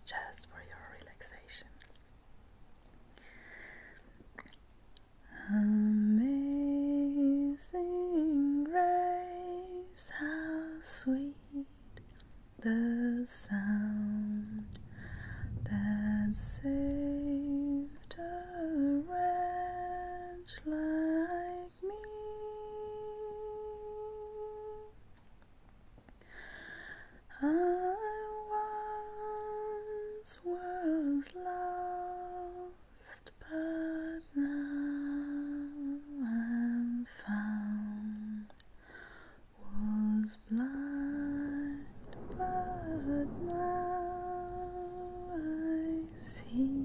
just for your relaxation. Amazing grace, how sweet the sound that saved a wretch like me. I once was lost, but now I'm found, was blind, but now I see.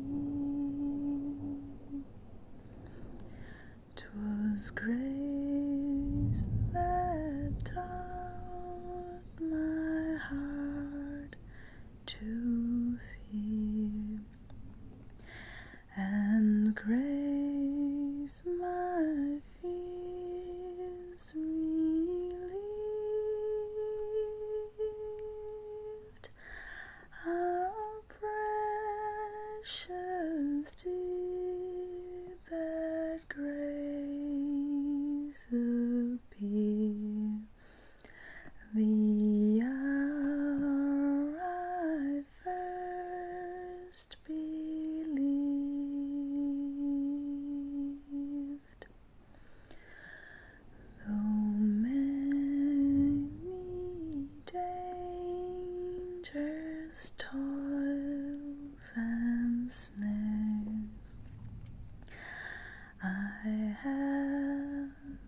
'Twas grace that taught my heart to fear, and grace my fears relieved. How precious did that grace appear, the hour I first believed. Though many dangers, toils, and snares I have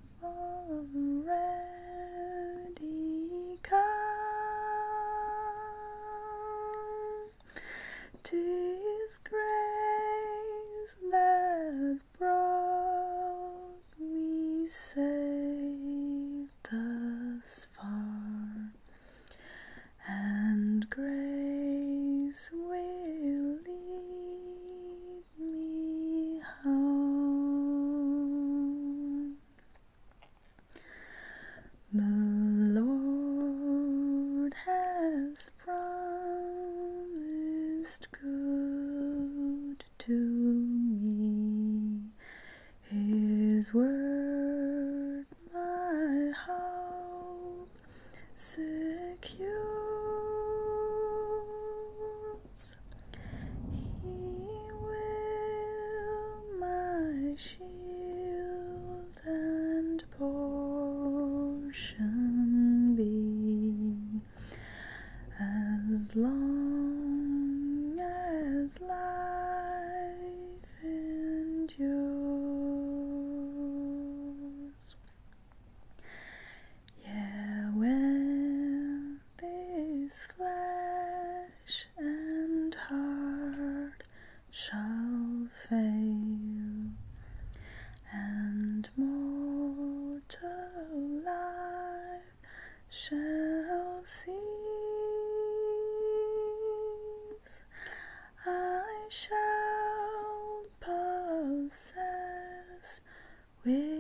already come, 'tis grace that brought me safe thus far, and grace will lead me home. The Lord has promised good to me, His word my hope secures. He will my shield and portion be, as long as life endures. Yeah, when this flesh and heart shall fail, and mortal life shall cease, I shall possess with